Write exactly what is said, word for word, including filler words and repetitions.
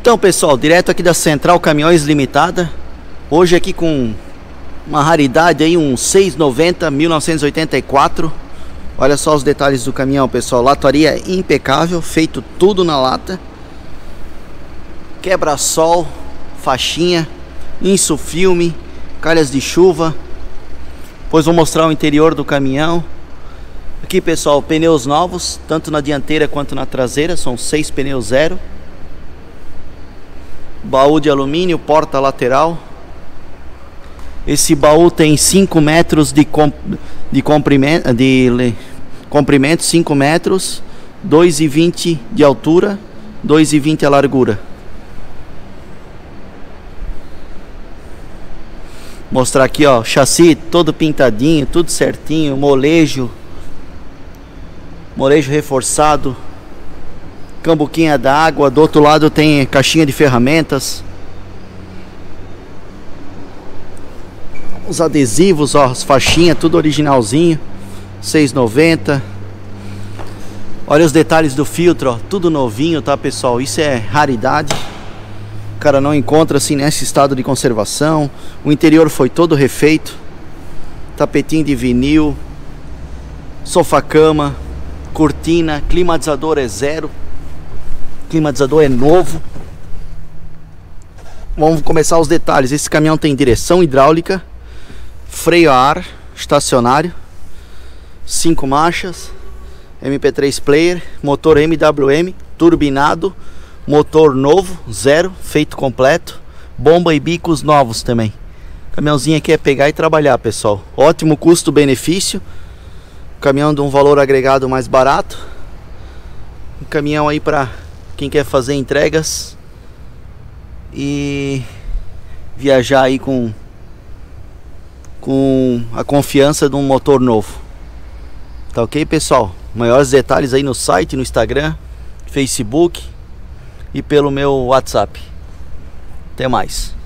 Então, pessoal, direto aqui da Central Caminhões Limitada. Hoje aqui com uma raridade aí, um seiscentos e noventa mil novecentos e oitenta e quatro. Olha só os detalhes do caminhão, pessoal. Lataria impecável, feito tudo na lata. Quebra-sol, faixinha, insufilme, calhas de chuva. Depois vou mostrar o interior do caminhão. Aqui, pessoal, pneus novos, tanto na dianteira quanto na traseira. São seis pneus zero. Baú de alumínio, porta lateral. Esse baú tem cinco metros de, comp de comprimento, de comprimento, cinco metros, dois e vinte de altura, dois e vinte a largura. Mostrar aqui, ó, chassi todo pintadinho, tudo certinho, molejo, molejo reforçado, cambuquinha d'água. Do outro lado tem caixinha de ferramentas, os adesivos, ó, as faixinhas, tudo originalzinho, seiscentos e noventa. Olha os detalhes do filtro, ó, tudo novinho, tá, pessoal? Isso é raridade. O cara não encontra assim nesse estado de conservação. O interior foi todo refeito, tapetinho de vinil, sofá-cama, cortina, climatizador é zero, climatizador é novo. Vamos começar os detalhes. Esse caminhão tem direção hidráulica, freio a ar, estacionário, cinco marchas, M P três player, motor M W M, turbinado, motor novo, zero, feito completo, bomba e bicos novos também. Caminhãozinho aqui é pegar e trabalhar, pessoal. Ótimo custo-benefício. Caminhão de um valor agregado mais barato. Um caminhão aí para quem quer fazer entregas e viajar aí com com a confiança de um motor novo. Tá ok, pessoal? Maiores detalhes aí no site, no Instagram, Facebook e pelo meu WhatsApp. Até mais.